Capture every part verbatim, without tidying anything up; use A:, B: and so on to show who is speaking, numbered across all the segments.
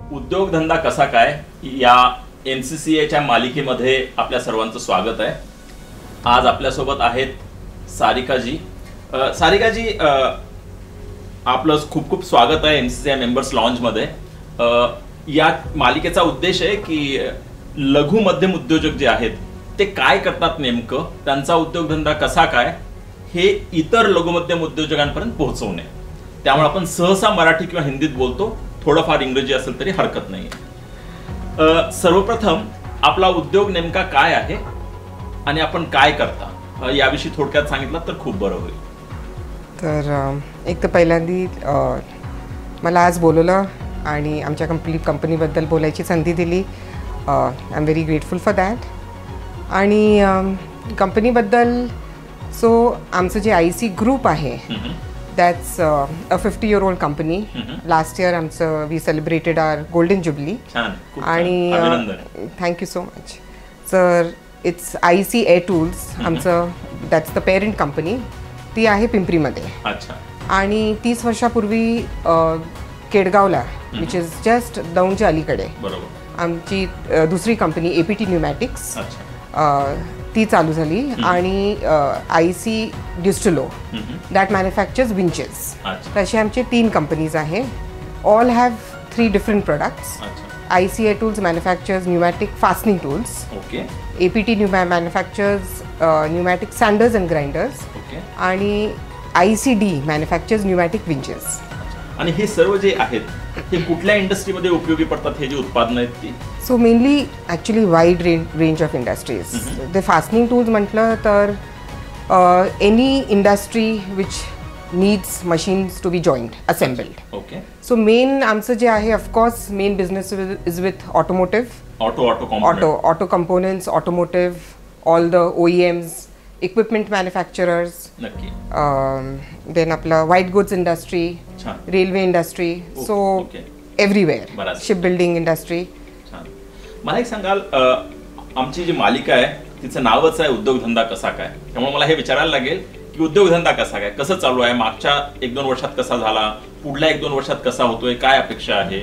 A: उद्योगधंदा कसा काय या एम सी सी एच्या मालिकेमध्ये आपल्या सर्वांचं स्वागत आहे। आज आपल्यासोबत आहेत सारिकाजी। सारिकाजी, आपलं खूप खूप स्वागत आहे M C C I members लॉन्चमध्ये। या मालिकेचा उद्देश आहे की लघु मध्यम उद्योजक जे आहेत ते काय करतात, नेमकं त्यांचा उद्योगधंदा कसा काय हे इतर लघु मध्यम उद्योजकांपर्यंत पोहोचवणे। त्यामुळे आपण सहसा मराठी किंवा हिंदीत बोलतो, थोडंफार इंग्रजी असेल तरी हरकत नाही। सर्वप्रथम आपला उद्योग नेमका काय आहे आणि आपण काय करता याविषयी थोडक्यात सांगितलं तर खूप बरं होईल।
B: तर एक तर पहिल्यांदी मला आज बोलवलं आणि आमच्या कंपनी कंपनीबद्दल बोलायची संधी दिली। I am very grateful for that. आणि कंपनीबद्दल सो आमचं जे आय सी ग्रुप आहे that's uh, a fifty year old company. Mm-hmm. Last year amcha we celebrated our golden jubilee. And uh, thank you so much sir. It's I C Air Tools. Amcha that's the parent company. ती आहे पिंपरी मध्ये। अच्छा। आणि तीस वर्षापूर्वी केडगावला which is just दौंडच्या अलीकडे बरोबर आमची दुसरी company A P T Pneumatics ती चालू झाली। आणि आय सी ड्युस्टलो दॅट मॅन्युफॅक्चर्स विंचेस। तसे आमचे तीन कंपनीज आहे। All have three different products. I C A tools manufactures pneumatic fastening tools. Okay. A P T manufactures pneumatic sanders and grinders. Okay. आणि I C D manufactures pneumatic winches.
A: आणि हे सर्व जे आहेत ते कुठल्या इंडस्ट्रीमध्ये उपयोगी पडतात, हे जे उत्पादन आहेत ती?
B: So mainly actually wide range range of industries. ते फास्टनिंग टूल्स म्हटलं तर any industry which needs machines to be joint assembled. Okay. So main आमचं जे आहे of course main business is with automotive
A: auto auto
B: auto auto components, automotive, all the O E Ms, equipment manufacturers, then आपलं white goods industry, railway industry, so everywhere, ship building industry.
A: मला एक सांगाल, आमची जी मालिका आहे तिचं नावच आहे उद्योगधंदा कसा काय, त्यामुळे मला हे विचारायला लागेल की उद्योगधंदा कसा काय, कसं चालू आहे, मागच्या एक दोन वर्षात कसा झाला, पुढल्या एक दोन वर्षात कसा होतोय, काय अपेक्षा आहे?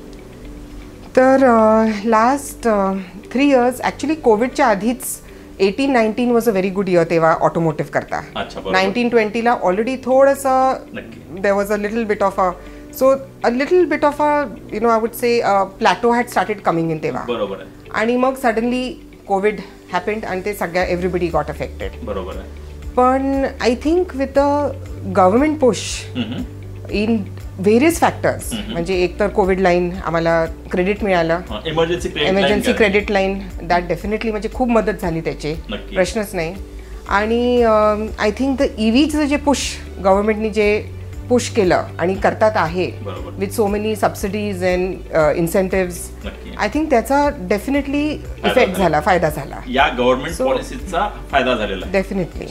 B: तर लास्ट थ्री इयर्स ॲक्च्युली कोविडच्या आधीच eighteen nineteen was a very good year तेव्हा ऑटोमोटिव्ह करता। नाईन्टीन ट्वेंटीला ऑलरेडी थोडंसं there was a little bit of a so a little bit of a you know I would say plateau had started coming in तेव्हा। बरोबर आहे। आणि मग suddenly Covid happened आणि ते सगळ्या एव्हरीबडी गॉट अफेक्टेड। बरोबर आहे। पण I think with a government push in various factors, म्हणजे एक तर कोविड लाईन आम्हाला क्रेडिट मिळालं,
A: emergency
B: emergency credit line, that definitely म्हणजे खूप मदत झाली, त्याचे प्रश्नच नाही। आणि आय थिंक द ईव्हीचं जे पुश गव्हर्नमेंटनी जे पुश केलं आणि करतात आहे with so many subsidies and incentives, I think त्याचा डेफिनेटली इफेक्ट झाला, फायदा झाला,
A: या गव्हर्नमेंट पॉलिसीचा फायदा झालेला
B: डेफिनेटली।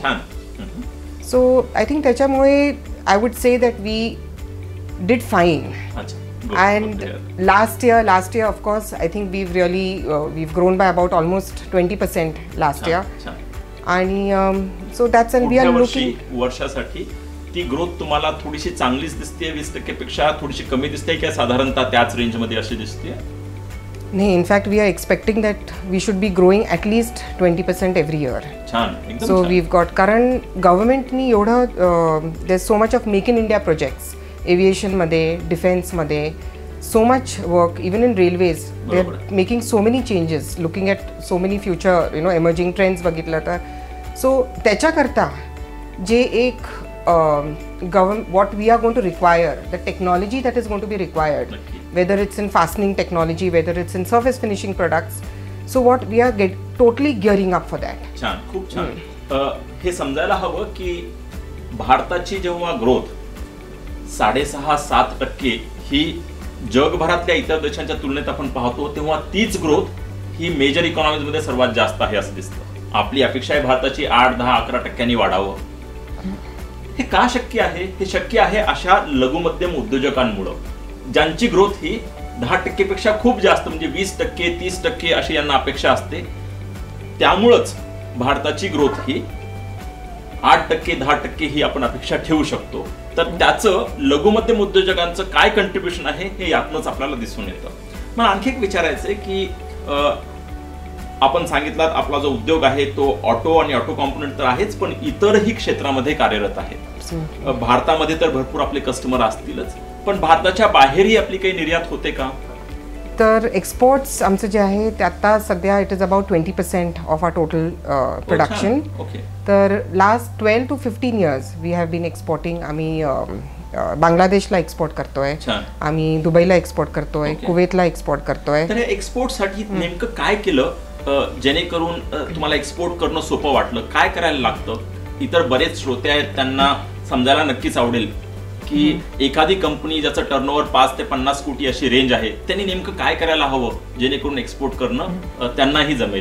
B: सो आय थिंक त्याच्यामुळे I would say that we did fine. And last year last year of course I think we've really uh, we've grown by about almost twenty percent last year. आणि um, so that's and we are looking
A: वर्षासाठी ती growth तुम्हाला थोडीशी चांगलीच दिसते, वीस टक्के पेक्षा थोडीशी कमी दिसते की साधारणतः त्याच रेंज मध्ये अशी दिसते?
B: नाही, in fact we are expecting that we should be growing at least twenty percent every year. छान, एकदम छान। So we've got कारण गव्हर्नमेंटनी एवढं there's so much of make in India projects, एव्हिएशनमध्ये, डिफेन्समध्ये, so much work, even in railways they are making so many changes, looking at so many future you know emerging trends बघितलं तर। So त्याच्याकरता जे एक govern what we are going to require, the technology that is going to be required, whether it's in fastening technology, whether it's in surface finishing products, so what we are get totally gearing up for that.
A: छान, खूप छान। हे समजायला हवं की भारताची जेव्हा growth साडेसहा सात टक्के ही जगभरातल्या इतर देशांच्या तुलनेत आपण पाहतो, तेव्हा तीच ग्रोथ ही मेजर इकॉनॉमीज मध्ये सर्वात जास्त आहे असं दिसतं। आपली अपेक्षा आहे भारताची आठ दहा अकरा टक्क्यांनी वाढावं। हे का शक्य आहे? हे शक्य आहे अशा लघु मध्यम उद्योजकांमुळे, ज्यांची ग्रोथ ही दहा टक्केपेक्षा खूप जास्त, म्हणजे वीस टक्के तीस टक्के अशी यांना अपेक्षा असते। त्यामुळेच भारताची ग्रोथ ही आठ टक्के दहा टक्के ही आपण अपेक्षा ठेवू शकतो। तर त्याचं लघु मध्यम उद्योजकांचं काय कंट्रीब्युशन आहे हे यातनंच आपल्याला दिसून येतं। मला आणखी एक विचारायचं आहे की अ, आपण सांगितलात आपला जो उद्योग आहे तो ऑटो आणि ऑटो कॉम्पोनंट तर आहेच, पण इतरही क्षेत्रामध्ये कार्यरत आहेत. अ, भारतामध्ये तर भरपूर आपले कस्टमर असतीलच, पण भारताच्या बाहेरही आपली काही निर्यात होते का?
B: तर एक्सपोर्ट्स आमचं जे आहे ते आता सध्या it is about twenty percent of our total production.
A: Okay.
B: तर last twelve to fifteen years we have been exporting. आम्ही बांगलादेशला एक्सपोर्ट करतोय, आम्ही दुबईला एक्सपोर्ट करतोय, कुवेतला एक्सपोर्ट करतोय.
A: तर एक्सपोर्टसाठी नेमकं काय केलं जेणेकरून तुम्हाला एक्सपोर्ट करणं सोपं वाटलं? काय करायला लागतं? इतर बरेच श्रोते आहेत त्यांना समजायला नक्कीच आवडेल की एखादी कंपनी ज्याचं टर्नओव्हर पाच ते पन्नास कोटी अशी रेंज आहे, त्यांनी नेमकं काय करायला हवं जेणेकरून एक्सपोर्ट करणं त्यांनाही जमेल.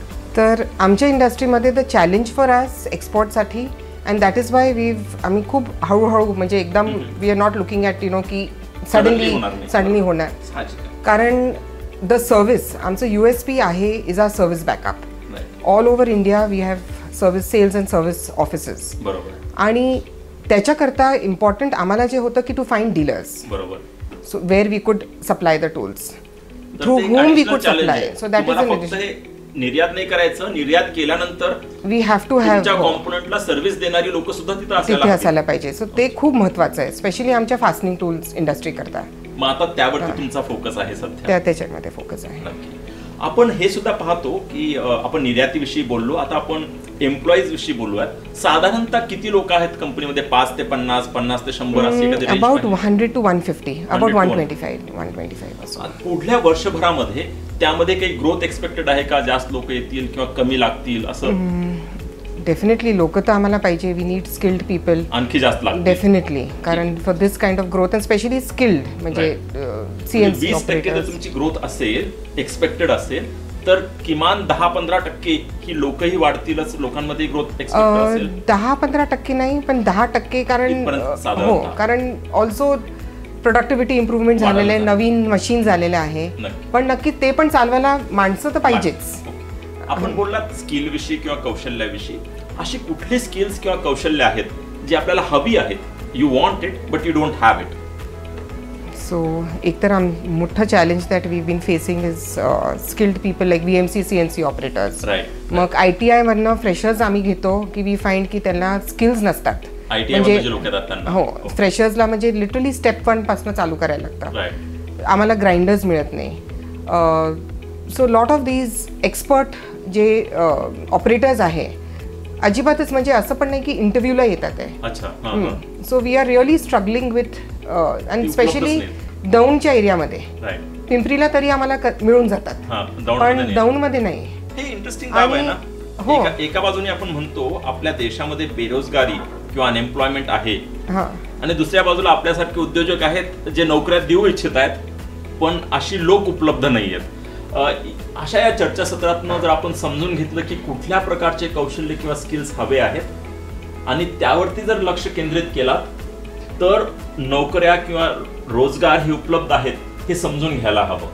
B: तर आमच्या इंडस्ट्रीमध्ये द चॅलेंज फॉर अस एक्सपोर्टसाठी and that is why we आम्ही खूप हळूहळू म्हणजे एकदम we are not looking at you know की सडनली सडनली होणार. कारण द सर्व्हिस आमचं यू एस पी आहे is our service backup. All over India we have service sales and service offices.
A: बरोबर.
B: आणि त्याच्याकरता इम्पॉर्टंट आम्हाला जे होतं की टू फाइंड डीलर्स.
A: बरोबर.
B: So where we could supply the tools through home we could supply. So that is
A: निर्यात नाही करायचं, निर्यात केल्यानंतर
B: वी हॅव टू हॅव
A: कॉम्पोनंटला सर्व्हिस देणारी लोक सुद्धा तिथे
B: तिथे असायला पाहिजे. सो ते खूप महत्वाचं आहे, स्पेशली आमच्या फास्टनिंग टूल्स इंडस्ट्री करता.
A: मग आता त्यावरती तुमचा फोकस आहे सध्या?
B: त्या त्याच्यामध्ये फोकस आहे.
A: आपण हे सुद्धा पाहतो की आपण निर्यातीविषयी बोललो, आता आपण एम्प्लॉईज विषयी बोलूयात. साधारणतः किती लोक आहेत कंपनीमध्ये? पाच ते पन्नास, पन्नास ते शंभर असे एखादी range?
B: About hundred to one fifty, about one twenty five one twenty five असं.
A: पुढल्या वर्षभरामध्ये त्यामध्ये काही ग्रोथ एक्सपेक्टेड आहे का? जास्त लोक येतील किंवा कमी लागतील असं?
B: डेफिनेटली लोक तर आम्हाला पाहिजे. We need skilled people.
A: आणखी जास्त लागतील
B: डेफिनेटली, कारण for this kind of growth and specially skilled म्हणजे सीएनसी ऑपरेटर्स.
A: तुमची ग्रोथ असेल एक्सपेक्टेड असेल तर किमान दहा पंधरा टक्के ही लोकही वाढतीलच, लोकांमध्ये ग्रोथ एक्सपेक्टेड असेल.
B: दहा पंधरा टक्के नाही पण दहा टक्के, कारण हो कारण ऑल्सो प्रोडक्टिव्हिटी इम्प्रूव्हमेंट झालेलं आहे, नवीन मशीन झालेलं आहे, पण नक्की ते पण चालवायला माणसं तर पाहिजेच.
A: आपण बोललात स्किल विषयी किंवा कौशल्याविषयी. अशी कुठली स्किल्स किंवा कौशल्य आहेत जी आपल्याला हवी आहेत? You want it but you don't have it.
B: So एक तर आम मोठं challenge that we been facing is skilled people like V M C C N C operators. मग आय टी आय मधनं फ्रेशर्स आम्ही घेतो की वी फाइंड की त्यांना स्किल्स नसतात.
A: म्हणजे
B: हो, फ्रेशर्सला म्हणजे लिटरली स्टेप वन पासून चालू करायला लागतं. आम्हाला ग्राइंडर्स मिळत नाही. So lot of these expert जे ऑपरेटर्स आहे अजिबातच म्हणजे असं पण नाही की इंटरव्ह्यूला येतात आहे. So we are really struggling with and specially दौंडच्या एरियामध्ये. पिंपरीला तरी आम्हाला मिळून जातात पण दौंडमध्ये नाही.
A: हे इंटरेस्टिंग आहे ना. हो, एका बाजूने आपण म्हणतो आपल्या देशामध्ये बेरोजगारी किंवा अनएम्प्लॉयमेंट आहे आणि दुसऱ्या बाजूला आपल्यासारखे उद्योजक आहेत जे नोकऱ्या देऊ इच्छित आहेत पण अशी लोक उपलब्ध नाही आहेत. अशा या चर्चासत्रातनं जर आपण समजून घेतलं की कुठल्या प्रकारचे कौशल्य किंवा स्किल्स हवे आहेत आणि त्यावरती जर लक्ष केंद्रित केला तर नोकऱ्या किंवा रोजगार हे उपलब्ध आहेत हे समजून घ्यायला हवं.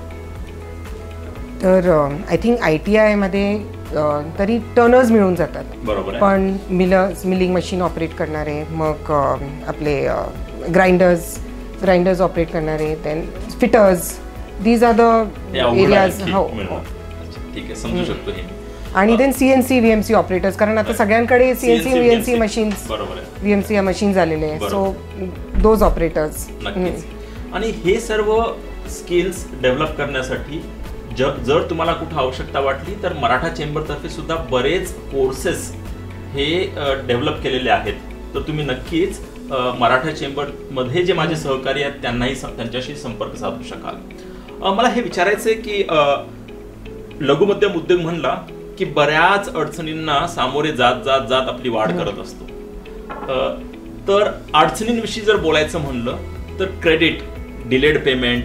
B: तर I think I T I मध्ये तरी टर्नर्स मिळून जातात.
A: बरोबर.
B: पण मिलर्स मिलिंग मशीन ऑपरेट करणारे, मग आपले ग्राइंडर्स ग्राइंडर्स ऑपरेट करणारे, then fitters, these are the areas. हो
A: ठीक आहे, समजू शकतो हे.
B: आणि देन सीएनसी व्हीएमसी ऑपरेटर्स, कारण आता सगळ्यांकडे CNC VMC machines VMC machine झालेले आहे. So those operators.
A: आणि हे सर्व स्किल्स डेव्हलप करण्यासाठी जर तुम्हाला कुठं आवश्यकता वाटली तर मराठा चेंबर तर्फे सुद्धा बरेच कोर्सेस हे डेव्हलप केलेले आहेत. तर तुम्ही नक्कीच मराठा चेंबर मध्ये जे माझे सहकारी आहेत त्यांनाही त्यांच्याशी संपर्क साधू शकाल. मला हे विचारायचंय की लघु मध्यम उद्योग म्हणला की बऱ्याच अडचणींना सामोरे जात जात जात आपली वाढ करत असतो. तर अडचणींविषयी जर बोलायचं म्हणलं तर क्रेडिट, डिलेड पेमेंट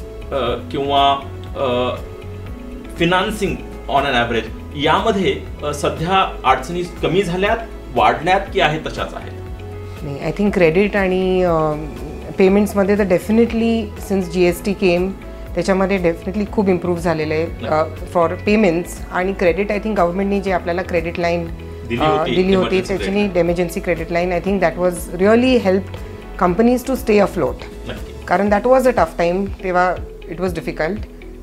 A: किंवा फिनान्सिंग ऑन अन ॲव्हरेज यामध्ये सध्या अडचणी कमी झाल्यात, वाढल्यात की आहेत तशाच आहेत?
B: नाही, आय थिंक क्रेडिट आणि पेमेंट्समध्ये तर definitely since G S T came त्याच्यामध्ये डेफिनेटली खूप इम्प्रूव्ह झालेलं आहे फॉर पेमेंट्स. आणि क्रेडिट आय थिंक गव्हर्नमेंटने जे आपल्याला क्रेडिट लाईन दिली होती त्याची emergency credit line, I think that was really helped companies to stay afloat. कारण that was a tough time, तेव्हा it was difficult.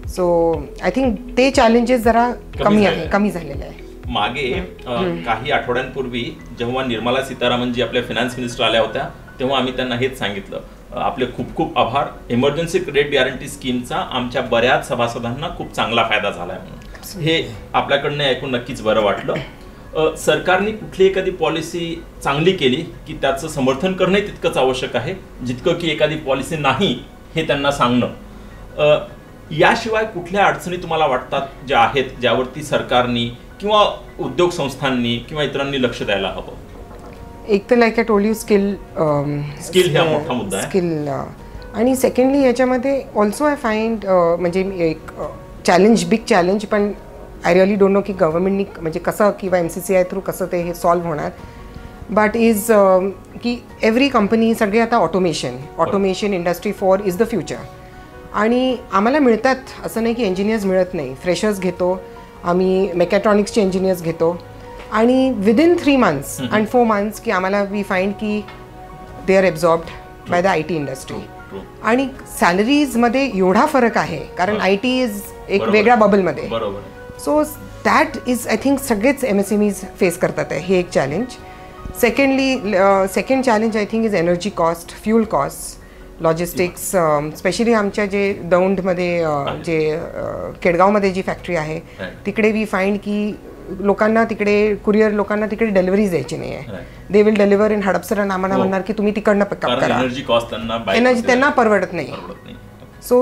B: So I think ते चॅलेंजेस जरा कमी
A: झालेले
B: आहे
A: आहे.
B: कमी झालेले आहे.
A: मागे अ, काही आठवड्यांपूर्वी जेव्हा निर्मला सीतारामन जी आपल्या फायनान्स मिनिस्टर आल्या होत्या तेव्हा आम्ही त्यांना हेच सांगितलं, अ, आपले खूप खूप आभार, इमर्जन्सी क्रेडिट गॅरंटी स्कीमचा आमच्या बऱ्याच सभासदांना खूप चांगला फायदा झालाय म्हणून. हे आपल्याकडनं ऐकून नक्कीच बरं वाटलं. अ, सरकारने कुठली एखादी पॉलिसी चांगली केली की त्याचं समर्थन करणं तितकंच आवश्यक आहे जितकं की एखादी पॉलिसी नाही हे त्यांना सांगणं. अ, याशिवाय कुठल्या अडचणी तुम्हाला वाटतात ज्या आहेत ज्यावरती सरकारनी किंवा उद्योग संस्थांनी किंवा इतरांनी लक्ष द्यायला हवं?
B: एक तर like I told you skill
A: skill हा मोठा मुद्दा आहे.
B: स्किल आणि सेकंडली याच्यामध्ये ऑल्सो आय फाइंड म्हणजे एक चॅलेंज बिग चॅलेंज पण आय रिअली डोंट नो की गव्हर्नमेंटनी म्हणजे कसं किंवा M C C I through कसं ते हे सॉल्व्ह होणार. बट इज की एव्हरी कंपनी सगळे आता automation automation industry four is the future. आणि आम्हाला मिळतात असं नाही की इंजिनियर्स मिळत नाही. फ्रेशर्स घेतो आम्ही, मेकॅट्रॉनिक्सचे इंजिनियर्स घेतो आणि within three months and four months की आम्हाला वी फाइंड की they are absorbed by the I T industry. आणि सॅलरीजमध्ये एवढा फरक आहे कारण आय टी इज एक वेगळ्या बबलमध्ये. So that is I think सगळेच M S M Es face करतात आहे, हे एक challenge. Secondly second challenge I think is energy cost, fuel cost, logistics. Specially आमच्या जे दौंडमध्ये जे केडगावमध्ये जी फॅक्टरी आहे तिकडे वी फाइंड की लोकांना तिकडे कुरिअर लोकांना तिकडे डिलिव्हरीज द्यायची नाही आहे. They will deliver in Hadapsar आणि आम्हाला म्हणणार की तुम्ही तिकडनं पिकअप करा.
A: एनर्जी कॉस्ट त्यांना
B: एनर्जी त्यांना परवडत नाही. सो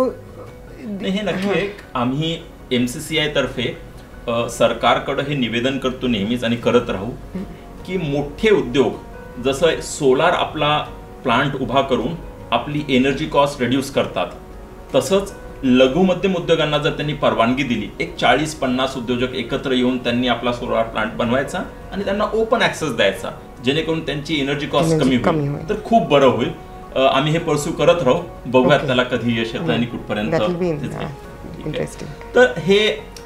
A: हे नक्की एक आम्ही एम सी सी आय तर्फे सरकारकडे हे निवेदन करतो नेहमीच आणि करत राहू की मोठे उद्योग जसं सोलार आपला प्लांट उभा करून आपली एनर्जी कॉस्ट रिड्यूस करतात, तसंच लघु मध्यम उद्योगांना जर त्यांनी परवानगी दिली, एक चाळीस पन्नास उद्योजक एकत्र येऊन त्यांनी आपला सोलार प्लांट बनवायचा आणि त्यांना ओपन ऍक्सेस द्यायचा जेणेकरून त्यांची एनर्जी कॉस्ट कमी होईल तर खूप बरं होईल. आम्ही हे परस्यू करत राहू, बघूयात त्याला कधी यश येतं आणि कुठपर्यंत. तर हे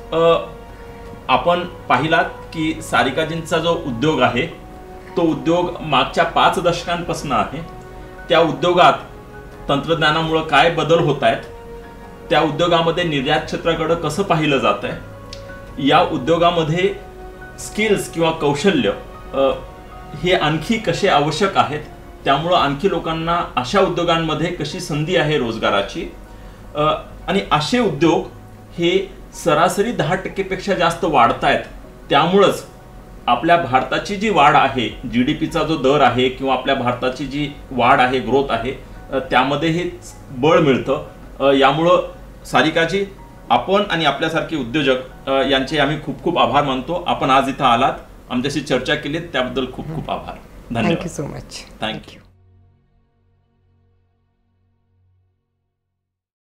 A: आपण पाहिलात की सारिकाजींचा जो उद्योग आहे तो उद्योग मागच्या पाच दशकांपासून आहे. त्या उद्योगात तंत्रज्ञानामुळे काय बदल होत आहेत, त्या उद्योगामध्ये निर्यात क्षेत्राकडे कसं पाहिलं जात आहे, या उद्योगामध्ये स्किल्स किंवा कौशल्य हे आणखी कसे आवश्यक आहेत, त्यामुळं आणखी लोकांना अशा उद्योगांमध्ये कशी संधी आहे रोजगाराची, आणि असे उद्योग हे सरासरी दहा टक्केपेक्षा जास्त वाढत आहेत. त्यामुळंच आपल्या भारताची जी वाढ आहे, जी डी पीचा जो दर आहे किंवा आपल्या भारताची जी वाढ आहे, ग्रोथ आहे, त्यामध्ये हे बळ मिळतं. यामुळं सारिकाजी, आपण आणि आपल्यासारखे उद्योजक यांचे आम्ही खूप खूप आभार मानतो. आपण आज इथं आलात, आमच्याशी चर्चा केली, त्याबद्दल खूप खूप आभार. धन्यवाद.
B: Thank you so much.
A: थँक्यू.